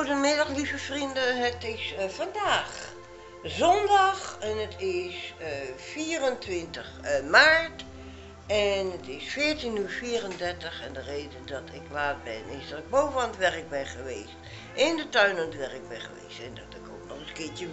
Goedemiddag lieve vrienden, het is vandaag zondag en het is 24 maart en het is 14:34 en de reden dat ik laat ben is dat ik boven aan het werk ben geweest, in de tuin aan het werk ben geweest en dat ik ook nog eens een keertje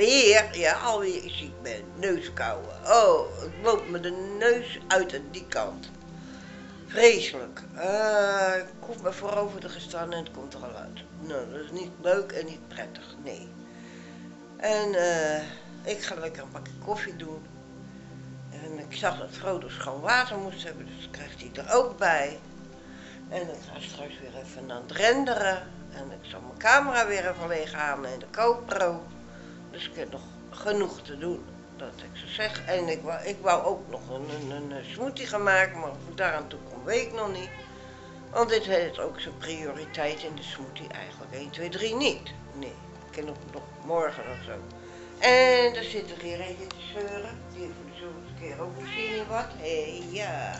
alweer ziek ben, neuskouwen. Oh, ik loop met de neus uit aan die kant. Vreselijk. Ik hoef me voorover te gestaan en het komt er al uit. Nou, dat is niet leuk en niet prettig, nee. En ik ga lekker een bakje koffie doen. En ik zag dat Frodo schoon water moest hebben, dus dat krijgt hij er ook bij. En ik ga straks weer even aan het renderen. En ik zal mijn camera weer even leeg halen en de GoPro. Dus ik heb nog genoeg te doen. Dat ik zo zeg. En ik wou ook nog een smoothie gaan maken, maar of ik daaraan toe kom, weet ik nog niet. Want dit heeft ook zijn prioriteit in de smoothie eigenlijk. 1, 2, 3 niet. Nee, ik ken nog morgen of zo. En er zit er hier eentje te zeuren. Die heeft voor de zoveelste keer ook gezien wat. Hé, ja.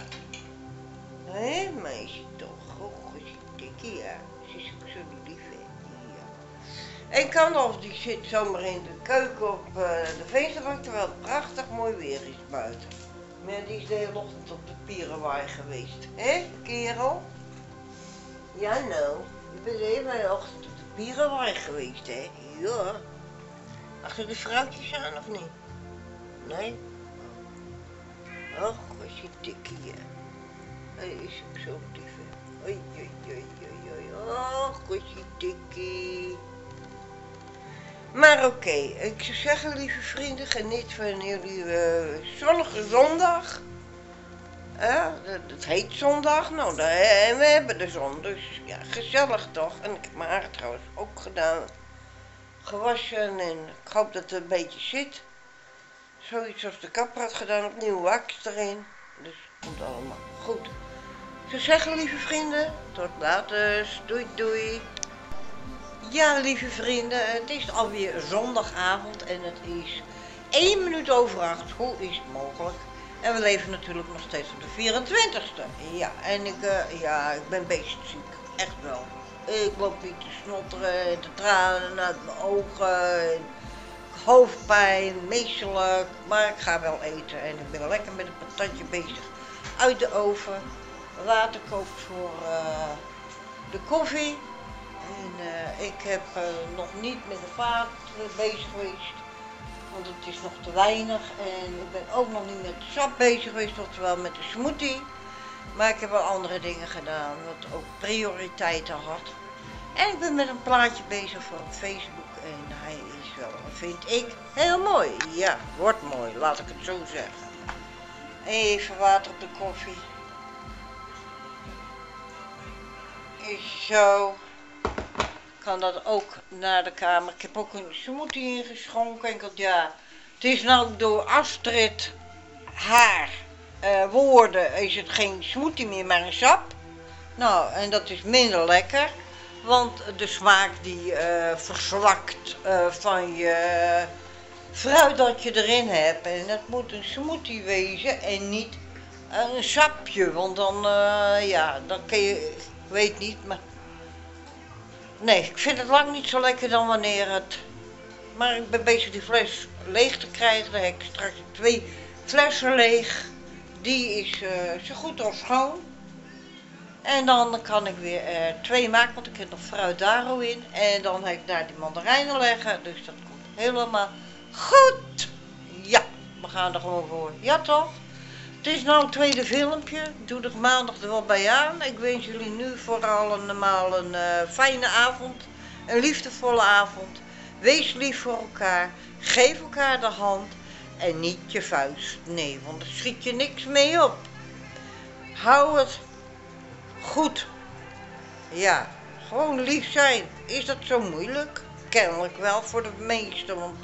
Hé, meisje toch. Oh, dikkie, ja. Ze is ook zo lief, hè. En Kandalf die zit zomaar in de keuken op de vensterbank, terwijl het prachtig mooi weer is buiten. Maar die is de hele ochtend op de Pierenwaai geweest. Hé, kerel? Ja, nou. Je bent de hele ochtend op de Pierenwaai geweest, hè? Ja. Achter de vrouwtjes aan, of niet? Nee? Och, wat is je dikkie, ja. Hij is ook zo lief, hè. Oei, oei, oei, oei, oei. Och, wat is je dikkie. Maar oké, ik zou zeggen, lieve vrienden, geniet van jullie zonnige zondag. Het heet zondag, nou, en we hebben de zon, dus ja, gezellig toch. En ik heb mijn haar trouwens ook gedaan, gewassen en ik hoop dat het een beetje zit. Zoiets als de kapper had gedaan, opnieuw wax erin, dus het komt allemaal goed. Ik zou zeggen, lieve vrienden, tot later, doei doei. Ja, lieve vrienden, het is alweer zondagavond en het is 1 minuut over 8. Hoe is het mogelijk? En we leven natuurlijk nog steeds op de 24e. Ja, en ik ben beestziek. Echt wel. Ik loop niet te snotteren en te tranen uit mijn ogen. En hoofdpijn, meestelijk. Maar ik ga wel eten en ik ben lekker met een patatje bezig. Uit de oven. Water kookt voor de koffie. En ik heb nog niet met de vaat bezig geweest, want het is nog te weinig. En ik ben ook nog niet met de sap bezig geweest, oftewel met de smoothie. Maar ik heb wel andere dingen gedaan, wat ook prioriteiten had. En ik ben met een plaatje bezig voor op Facebook en hij is wel, vind ik, heel mooi. Ja, wordt mooi, laat ik het zo zeggen. Even water op de koffie. Is zo. Kan dat ook naar de kamer. Ik heb ook een smoothie ingeschonken. Ik dacht, ja, het is nou door Astrid haar woorden is het geen smoothie meer, maar een sap. Nou, en dat is minder lekker, want de smaak die verzwakt van je fruit dat je erin hebt. En het moet een smoothie wezen en niet een sapje, want dan, dan kun je, ik weet niet, maar nee, ik vind het lang niet zo lekker dan wanneer het... Maar ik ben bezig die fles leeg te krijgen. Dan heb ik straks 2 flessen leeg. Die is zo goed als schoon. En dan kan ik weer 2 maken, want ik heb nog fruit daro in. En dan heb ik daar die mandarijnen leggen. Dus dat komt helemaal goed. Ja, we gaan er gewoon voor. Ja toch? Het is nou het tweede filmpje. Ik doe er maandag er wel bij aan. Ik wens jullie nu vooral een fijne avond. Een liefdevolle avond. Wees lief voor elkaar. Geef elkaar de hand. En niet je vuist. Nee, want er schiet je niks mee op. Hou het goed. Ja, gewoon lief zijn. Is dat zo moeilijk? Kennelijk wel voor de meesten, want...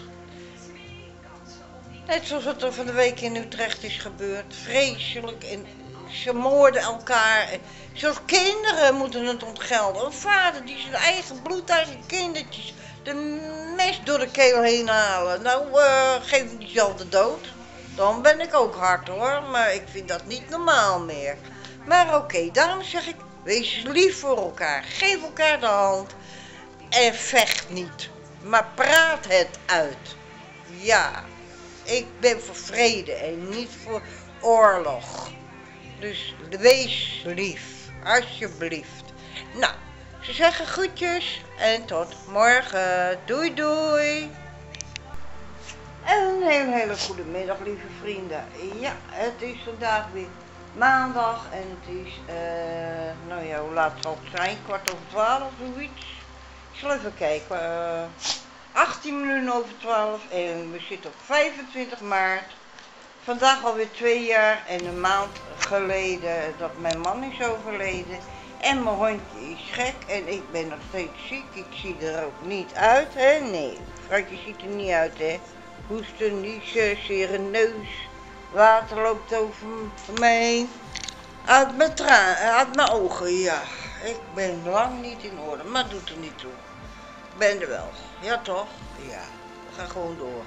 Net zoals het er van de week in Utrecht is gebeurd. Vreselijk. En ze moorden elkaar. En zelfs kinderen moeten het ontgelden. Een vader die zijn eigen bloedeigen kindertjes de mes door de keel heen halen. Nou, geef hem diezelfde dood. Dan ben ik ook hard hoor. Maar ik vind dat niet normaal meer. Maar oké, daarom zeg ik, wees lief voor elkaar. Geef elkaar de hand. En vecht niet, maar praat het uit. Ja, ik ben voor vrede en niet voor oorlog. Dus wees lief, alsjeblieft. Nou, ze zeggen groetjes en tot morgen. Doei doei. En een hele goede middag, lieve vrienden. Ja, het is vandaag weer maandag en het is, nou ja, hoe laat zal het zijn? 11:15, zoiets. Ik zal even kijken. 18 minuten over 12 en we zitten op 25 maart. Vandaag alweer 2 jaar en een maand geleden dat mijn man is overleden. En mijn hondje is gek en ik ben nog steeds ziek. Ik zie er ook niet uit, hè? Nee, Frankje ziet er niet uit, hè? Hoesten, niezen, zere neus. Water loopt over mij heen. Uit mijn ogen, ja. Ik ben lang niet in orde, maar doet er niet toe. Ik ben er wel. Ja toch? Ja. We gaan gewoon door.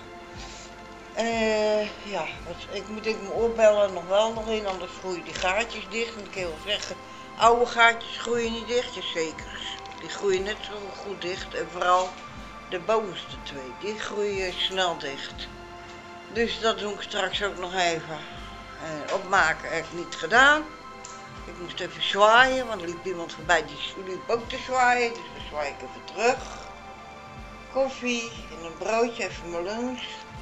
Ja, ik moet mijn oorbellen nog wel nog in, anders groeien die gaatjes dicht. En ik kan wel zeggen, oude gaatjes groeien niet dicht, ja zeker. Die groeien net zo goed dicht en vooral de bovenste 2, die groeien snel dicht. Dus dat doe ik straks ook nog even. Opmaken heb ik niet gedaan. Ik moest even zwaaien, want er liep iemand voorbij die liep ook te zwaaien. Dus dan zwaai ik even terug. Koffie en een broodje, even mijn lunch.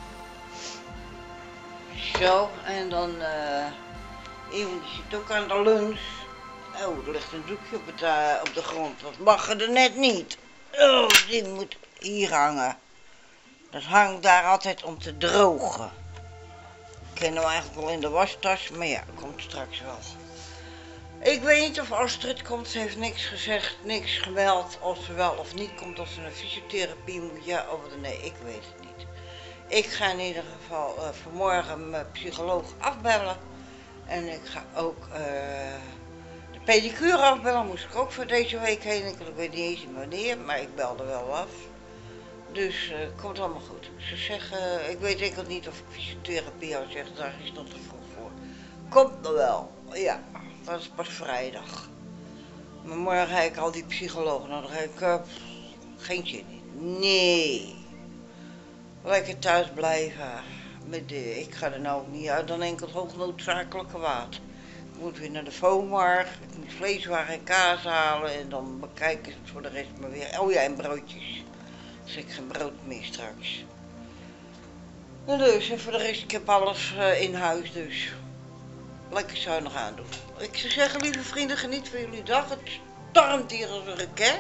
Zo, en dan iemand die zit ook aan de lunch. Oh, er ligt een doekje op de grond. Dat mag er net niet. Oh, die moet hier hangen. Dat hangt daar altijd om te drogen. Ik ken hem eigenlijk wel in de wastas, maar ja, dat komt straks wel. Ik weet niet of Astrid komt, ze heeft niks gezegd, niks gemeld of ze wel of niet komt, of ze naar fysiotherapie moet, ja of nee, ik weet het niet. Ik ga in ieder geval vanmorgen mijn psycholoog afbellen en ik ga ook de pedicure afbellen, moest ik ook voor deze week heen, ik weet niet eens wanneer, maar ik belde wel af. Dus het komt allemaal goed. Ze zeggen, ik weet eigenlijk niet of ik fysiotherapie al zeg, daar is nog te vroeg voor. Komt nog wel, ja, dat is pas vrijdag. Maar morgen ga ik al die psycholoog, nou dan ga ik geen zin in. Nee. Lekker thuis blijven. Ik ga er nou ook niet uit dan enkel hoognoodzakelijke water. Ik moet weer naar de Vomar, ik moet vleeswaren en kaas halen en dan bekijken ze het voor de rest maar weer. Oh ja, en broodjes. Dus ik geen brood meer straks. Dus, en voor de rest, ik heb alles in huis, dus lekker zuinig aandoen. Ik zou zeggen, lieve vrienden, geniet van jullie dag. Het stormt hier als een raket.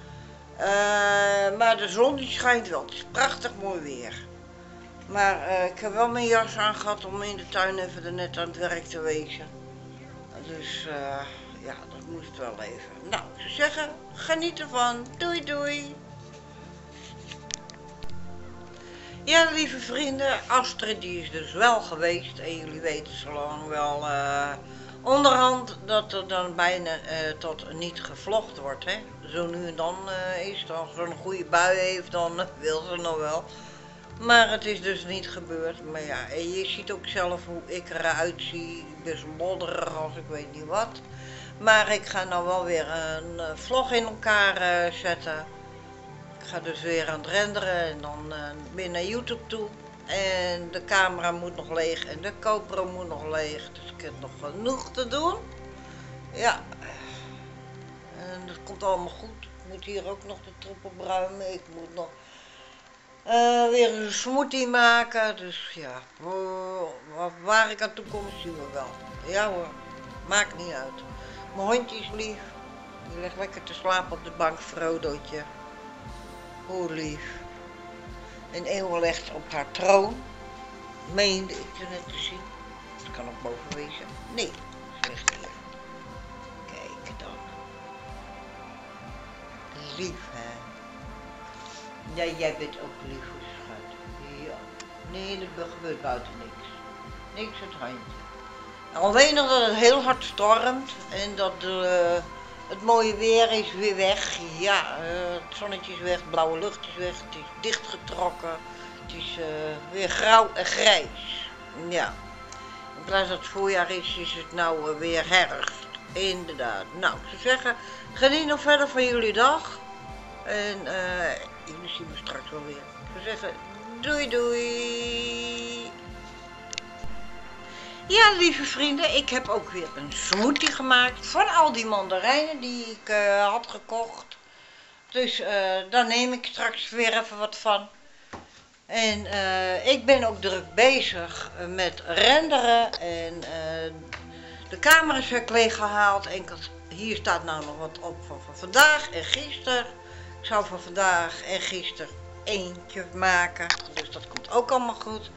Maar de zon die schijnt wel. Het is prachtig mooi weer. Maar ik heb wel mijn jas aan gehad om in de tuin even er net aan het werk te wezen. Dus ja, dat moest wel even. Nou, ik zou zeggen, geniet ervan. Doei doei. Ja, lieve vrienden, Astrid die is dus wel geweest en jullie weten zo lang wel onderhand dat er dan bijna tot niet gevlogd wordt. Hè? Zo nu en dan is het, als ze een goede bui heeft, dan wil ze nog wel. Maar het is dus niet gebeurd. Maar ja, en je ziet ook zelf hoe ik eruit zie, best modderig als ik weet niet wat. Maar ik ga nou wel weer een vlog in elkaar zetten. Ik ga dus weer aan het renderen en dan weer naar YouTube toe. En de camera moet nog leeg en de GoPro moet nog leeg. Dus ik heb nog genoeg te doen. Ja. En dat komt allemaal goed. Ik moet hier ook nog de troep opruimen. Ik moet nog weer een smoothie maken. Dus ja, waar ik aan toe kom zien we wel. Ja hoor, maakt niet uit. Mijn hondje is lief. Die ligt lekker te slapen op de bank, Frodootje. Hoe lief. En Eeuwen legt op haar troon. Meende ik er net te zien. Het kan ook boven wezen. Nee, ze ligt hier. Kijk dan. Lief, hè. Ja, jij bent ook lief, schat. Ja. Nee, er gebeurt buiten niks. Niks het handje. Alleen nog dat het heel hard stormt en dat het mooie weer is weer weg. Ja, het zonnetje is weg, de blauwe lucht is weg, het is dichtgetrokken. Het is weer grauw en grijs. Ja. In plaats dat het voorjaar is het nou weer herfst. Inderdaad. Nou, ik zou zeggen, geniet nog verder van jullie dag. En jullie zien me straks wel weer. Ik zou zeggen, doei doei. Ja, lieve vrienden, ik heb ook weer een smoothie gemaakt van al die mandarijnen die ik had gekocht. Dus daar neem ik straks weer even wat van. En ik ben ook druk bezig met renderen en de camera's heb ik leeggehaald. En hier staat nou nog wat op van vandaag en gisteren. Ik zou van vandaag en gisteren eentje maken, dus dat komt ook allemaal goed.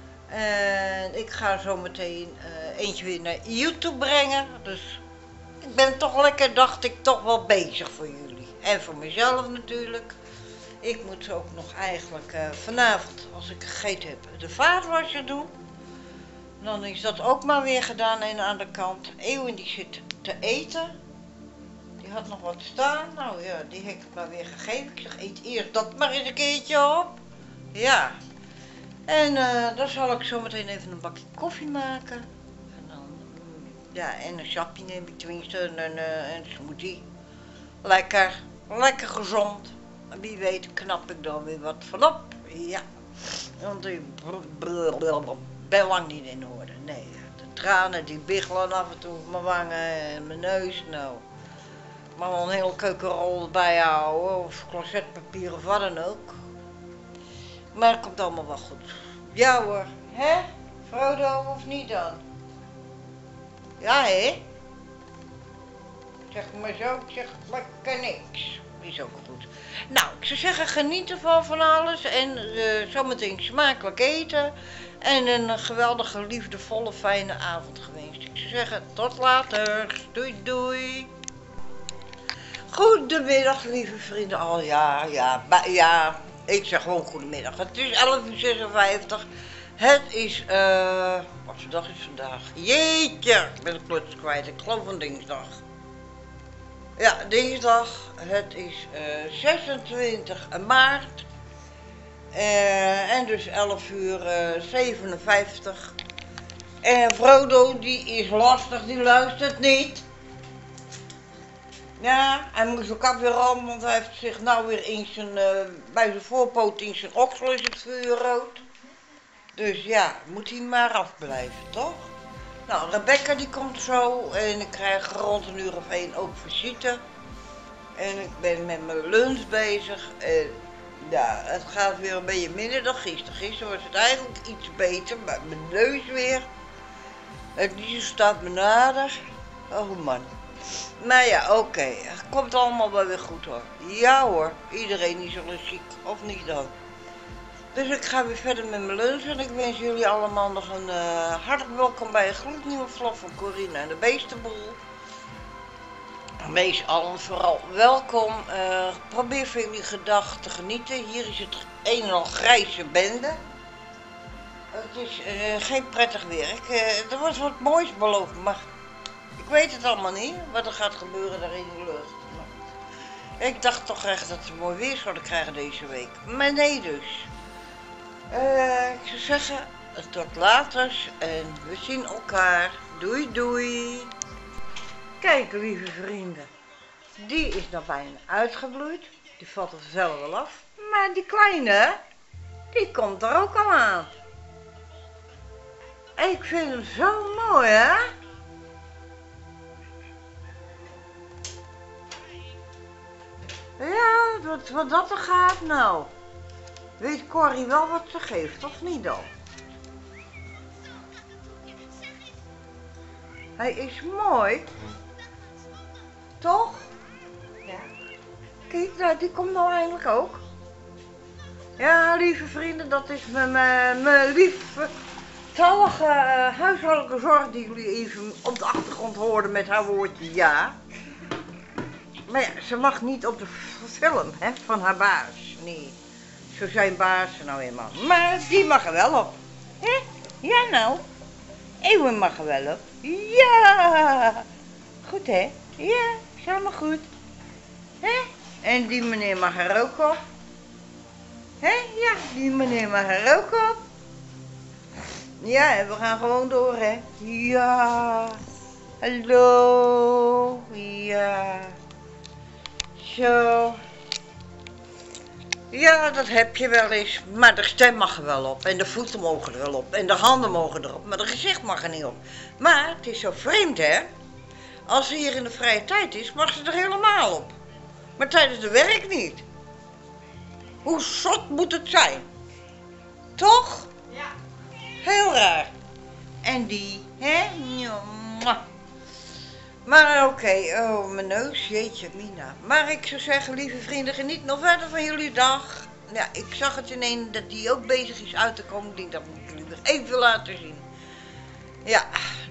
En ik ga zo meteen eentje weer naar YouTube brengen. Dus ik ben toch lekker, dacht ik, toch wel bezig voor jullie. En voor mezelf natuurlijk. Ik moet ook nog eigenlijk vanavond, als ik gegeten heb, de vaatwasser doen. Dan is dat ook maar weer gedaan en aan de kant. Eeuwen die zit te eten. Die had nog wat staan. Nou ja, die heb ik maar weer gegeven. Ik zeg, eet eerst dat maar eens een keertje op. Ja. En dan zal ik zo meteen even een bakje koffie maken. En dan, ja, en een sapje neem ik tenminste. En een smoothie. Lekker. Lekker gezond. Wie weet knap ik dan weer wat van op. Ja. Want ik ben lang niet in orde. Nee, de tranen die biggelen af en toe op mijn wangen en mijn neus. Nou, maar wel een hele keukenrol erbij houden. Of closetpapier of wat dan ook. Maar het komt allemaal wel goed. Ja hoor. Hè? Frodo of niet dan? Ja hè? Zeg maar zo, ik zeg lekker niks. Is ook goed. Nou, ik zou zeggen, geniet ervan van alles en zometeen smakelijk eten. En een geweldige, liefdevolle, fijne avond gewenst. Ik zou zeggen, tot later. Doei doei. Goedemiddag, lieve vrienden. Oh ja, ja, ik zeg gewoon goedemiddag. Het is 11:56. Het is, wat voor dag is vandaag? Jeetje, ik ben de kluts kwijt. Ik geloof van dinsdag. Ja, dinsdag. Het is 26 maart. En dus 11:57. En Frodo, die is lastig, die luistert niet. Ja, hij moest zijn kap weer om, want hij heeft zich nou weer in zijn, bij zijn voorpoot in zijn oksel is het vuur rood. Dus ja, moet hij maar afblijven, toch? Nou, Rebecca die komt zo en ik krijg rond 1:01 ook visite. En ik ben met mijn lunch bezig en ja, het gaat weer een beetje minder dan gisteren. Gisteren was het eigenlijk iets beter, maar mijn neus weer. Het nieuws staat me nader. Oh man. Nou ja, oké. Het komt allemaal wel weer goed hoor. Ja hoor, iedereen is wel eens ziek, of niet dan. Dus ik ga weer verder met mijn lunch en ik wens jullie allemaal nog een hartelijk welkom bij een gloednieuwe vlog van Corina en de Beestenboel. Wees allen vooral welkom. Probeer van jullie gedag te genieten. Hier is het een en al grijze bende. Het is geen prettig werk. Er wordt wat moois beloofd, maar ik weet het allemaal niet wat er gaat gebeuren daar in de lucht. Maar ik dacht toch echt dat we mooi weer zouden krijgen deze week. Maar nee dus. Ik zou zeggen, tot later en we zien elkaar. Doei doei. Kijk lieve vrienden, die is nog bijna uitgebloeid. Die valt er zelf wel af. Maar die kleine, die komt er ook al aan. Ik vind hem zo mooi hè. Ja, wat dat er gaat nou. Weet Corrie wel wat ze geeft, of niet dan? Hij is mooi. Toch? Ja. Kijk, nou, die komt nou eindelijk ook. Ja, lieve vrienden, dat is mijn lieftallige huishoudelijke zorg die jullie even op de achtergrond hoorden met haar woordje ja. Maar ja, ze mag niet op de film, hè, van haar baas. Nee, zo zijn baas nou eenmaal. Maar die mag er wel op. Hè? Ja nou, Eeuwen mag er wel op. Ja, goed hè? Ja, is helemaal goed. Hè? En die meneer mag er ook op. Hè? Ja, die meneer mag er ook op. Ja, en we gaan gewoon door hè. Ja, hallo. Ja. Zo. Ja, dat heb je wel eens. Maar de stem mag er wel op. En de voeten mogen er wel op. En de handen mogen erop. Maar het gezicht mag er niet op. Maar het is zo vreemd, hè? Als ze hier in de vrije tijd is, mag ze er helemaal op. Maar tijdens het werk niet. Hoe zot moet het zijn? Toch? Ja. Heel raar. En die, hè? Mwah. Maar oké, oh mijn neus, jeetje mina. Maar ik zou zeggen, lieve vrienden, geniet nog verder van jullie dag. Ja, ik zag het in dat die ook bezig is uit te komen. Ik denk, dat moet ik jullie nog even laten zien. Ja,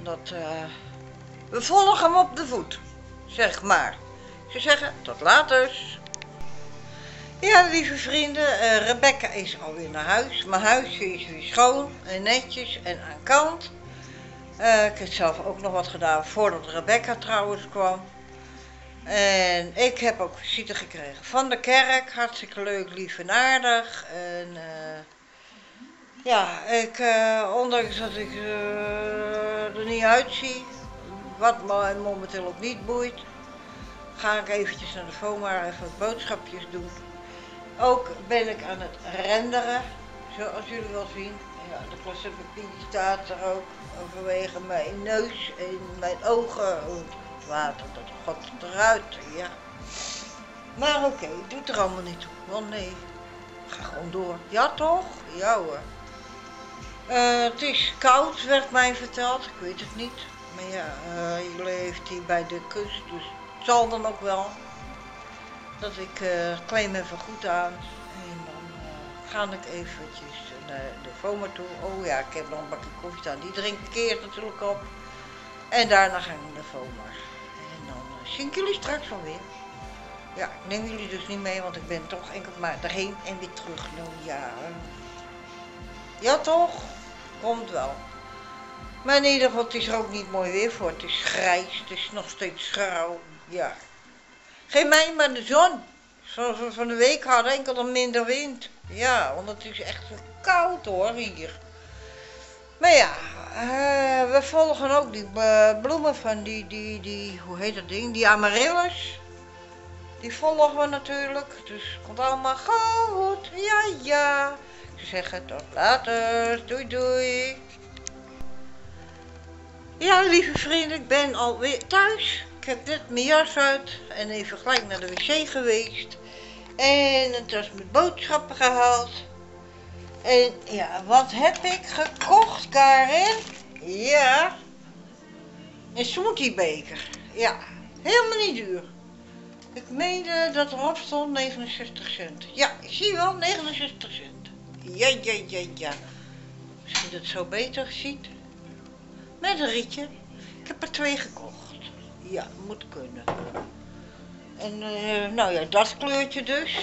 we volgen hem op de voet, zeg maar. Ik zou zeggen, tot later. Ja, lieve vrienden, Rebecca is alweer naar huis. Mijn huisje is weer schoon en netjes en aan kant. Ik heb zelf ook nog wat gedaan voordat Rebecca trouwens kwam. En ik heb ook visite gekregen van de kerk. Hartstikke leuk, lief en aardig. En ja, ondanks dat ik er niet uitzie, wat me momenteel ook niet boeit, ga ik eventjes naar de FOMA even wat boodschapjes doen. Ook ben ik aan het renderen, zoals jullie wel zien. Ja, de plasticpapier staat er ook vanwege mijn neus en mijn ogen. En het water, dat gaat eruit, ja. Maar oké, doet er allemaal niet toe. Want nee, ga gewoon door. Ja toch? Ja hoor. Het is koud, werd mij verteld. Ik weet het niet. Maar ja, je leeft hier bij de kust, dus het zal dan ook wel. Dat ik claim even goed aan. En dan ga ik eventjes naar de FOMA toe. Oh ja, ik heb nog een bakje koffie staan. Die drink ik eerst natuurlijk op. En daarna ga ik naar de FOMA. En dan zie ik jullie straks wel weer. Ja, ik neem jullie dus niet mee, want ik ben toch enkel maar erheen en weer terug. Nou ja. Ja toch? Komt wel. Maar in ieder geval, het is er ook niet mooi weer voor. Het is grijs, het is nog steeds grauw. Ja. Geen mij maar de zon. Zoals we van de week hadden, enkel dan minder wind. Ja, want het is echt koud hoor hier. Maar ja, we volgen ook die bloemen van die, hoe heet dat ding? Die amaryllis. Die volgen we natuurlijk. Dus het komt allemaal goed. Ja, ja. Ik zou zeggen, tot later. Doei, doei. Ja, lieve vrienden, ik ben alweer thuis. Ik heb net mijn jas uit en even gelijk naar de wc geweest. En het was met boodschappen gehaald. En ja, wat heb ik gekocht, Karin? Ja, een smoothiebeker. Ja, helemaal niet duur. Ik meende dat erop stond 69 cent. Ja, ik zie wel, 69 cent. Ja, ja, ja, ja. Misschien dat het zo beter ziet. Met een rietje. Ik heb er 2 gekocht. Ja, moet kunnen. En nou ja, dat kleurtje dus.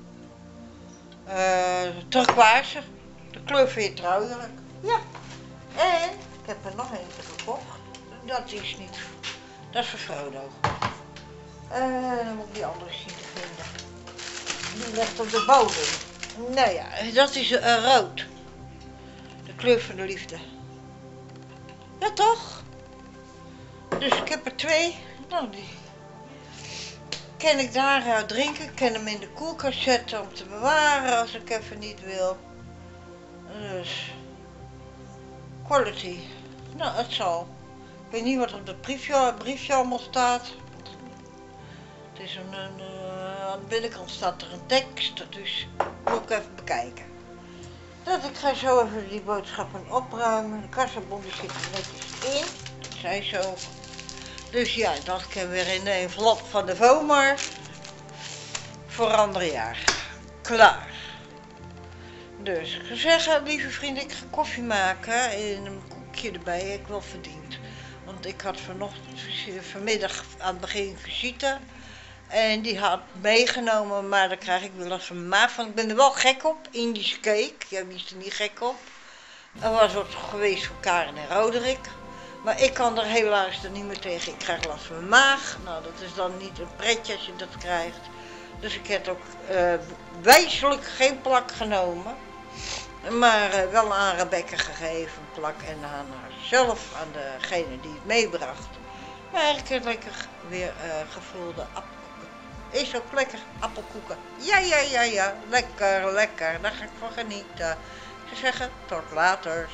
Turquoise. De kleur van je trouwjurk. Ja. En ik heb er nog eentje gekocht. Dat is niet. Dat is voor Frodo. Dan moet ik die andere zien te vinden. Die ligt op de bodem. Nou ja, dat is rood. De kleur van de liefde. Ja toch? Dus ik heb er 2. Nou, die kan ik daaruit drinken. Ik kan hem in de koelkast zetten om te bewaren als ik even niet wil. Dus quality. Nou, het zal. Ik weet niet wat op het briefje allemaal staat. Het is aan de binnenkant staat er een tekst, dus moet ik even bekijken. Dat ik ga zo even die boodschappen opruimen. De kassabon zit er netjes in. Dat zei zo. Dus ja, dat kan weer in de envelop van de FOMA. Voor ander jaar. Klaar. Dus ik zou zeggen, lieve vrienden, ik ga koffie maken en een koekje erbij. Ik wel verdiend. Want ik had vanmiddag aan het begin visite. En die had meegenomen, maar daar krijg ik weer last van mijn maag van. Ik ben er wel gek op, Indische cake. Ja, wie is er niet gek op? Er was wat geweest voor Karen en Roderick. Maar ik kan er helaas er niet meer tegen. Ik krijg last van mijn maag. Nou, dat is dan niet een pretje als je dat krijgt. Dus ik heb ook wijselijk geen plak genomen. Maar wel aan Rebecca gegeven, een plak. En aan haarzelf, aan degene die het meebracht. Maar eigenlijk lekker weer gevulde Is ook lekker, appelkoeken. Ja, ja, ja, ja, lekker, lekker, daar ga ik van genieten. Ze zeggen, tot later.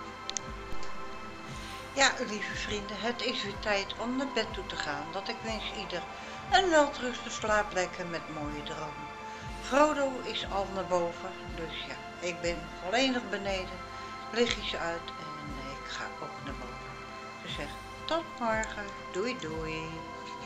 Ja, lieve vrienden, het is weer tijd om naar bed toe te gaan. Dat ik wens ieder een welteruste slaaplekker met mooie dromen. Frodo is al naar boven, dus ja, ik ben alleen nog beneden. Lichtjes uit en ik ga ook naar boven. Dus zeg, tot morgen, doei doei.